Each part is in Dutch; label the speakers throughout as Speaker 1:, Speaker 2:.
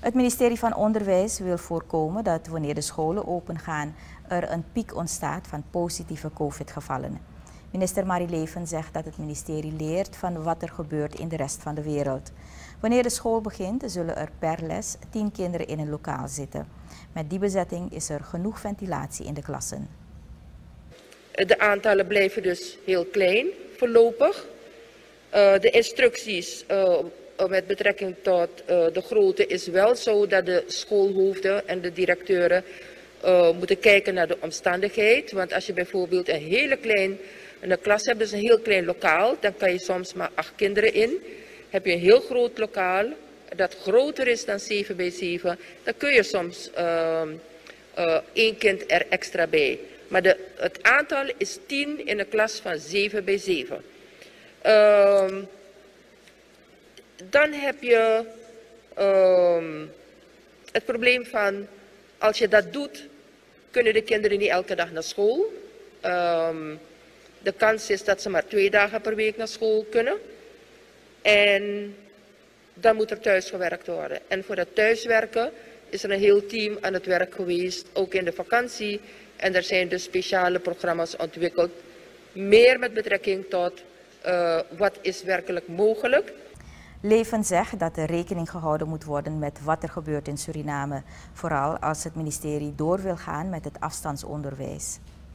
Speaker 1: Het ministerie van Onderwijs wil voorkomen dat wanneer de scholen opengaan er een piek ontstaat van positieve COVID-gevallen. Minister Marie Leven zegt dat het ministerie leert van wat er gebeurt in de rest van de wereld. Wanneer de school begint zullen er per les 10 kinderen in een lokaal zitten. Met die bezetting is er genoeg ventilatie in de klassen.
Speaker 2: De aantallen blijven dus heel klein voorlopig. De instructies met betrekking tot de grootte is wel zo dat de schoolhoofden en de directeuren moeten kijken naar de omstandigheid. Want als je bijvoorbeeld een hele kleine klas hebt, dus een heel klein lokaal, dan kan je soms maar 8 kinderen in. Heb je een heel groot lokaal dat groter is dan 7 bij 7, dan kun je soms 1 kind er extra bij. Maar het aantal is 10 in een klas van 7 bij 7. Dan heb je het probleem van, als je dat doet, kunnen de kinderen niet elke dag naar school. De kans is dat ze maar 2 dagen per week naar school kunnen. En dan moet er thuis gewerkt worden. En voor het thuiswerken is er een heel team aan het werk geweest, ook in de vakantie. En er zijn dus speciale programma's ontwikkeld, meer met betrekking tot wat is werkelijk mogelijk.
Speaker 1: Leven zegt dat er rekening gehouden moet worden met wat er gebeurt in Suriname, vooral als het ministerie door wil gaan met het afstandsonderwijs.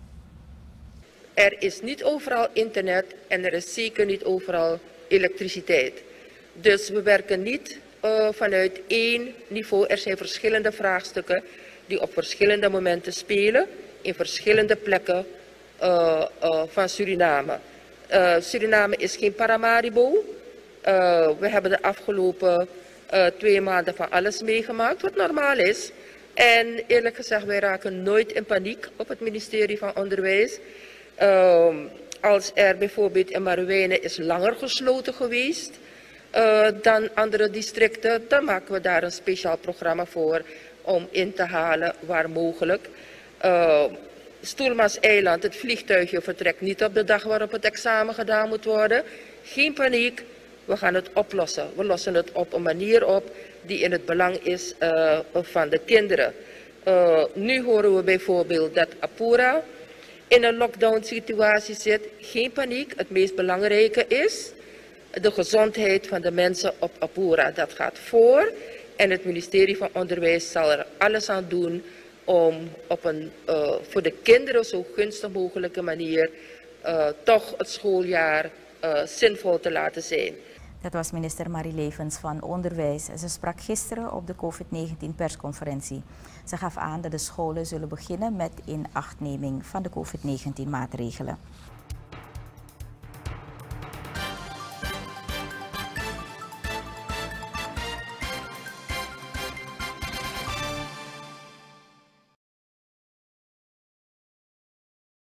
Speaker 2: Er is niet overal internet en er is zeker niet overal elektriciteit. Dus we werken niet vanuit één niveau. Er zijn verschillende vraagstukken die op verschillende momenten spelen in verschillende plekken van Suriname. Suriname is geen Paramaribo. We hebben de afgelopen 2 maanden van alles meegemaakt, wat normaal is. En eerlijk gezegd, wij raken nooit in paniek op het ministerie van Onderwijs. Als er bijvoorbeeld in Marowijnen is langer gesloten geweest dan andere districten, dan maken we daar een speciaal programma voor om in te halen waar mogelijk. Stoelmanseiland, het vliegtuigje vertrekt niet op de dag waarop het examen gedaan moet worden. Geen paniek, we gaan het oplossen. We lossen het op een manier op die in het belang is van de kinderen. Nu horen we bijvoorbeeld dat Apura in een lockdown situatie zit. Geen paniek, het meest belangrijke is de gezondheid van de mensen op Apura. Dat gaat voor en het ministerie van Onderwijs zal er alles aan doen om op een voor de kinderen zo gunstig mogelijke manier toch het schooljaar zinvol te laten zijn.
Speaker 1: Dat was minister Marie Levens van Onderwijs. Ze sprak gisteren op de COVID-19 persconferentie. Ze gaf aan dat de scholen zullen beginnen met inachtneming van de COVID-19 maatregelen.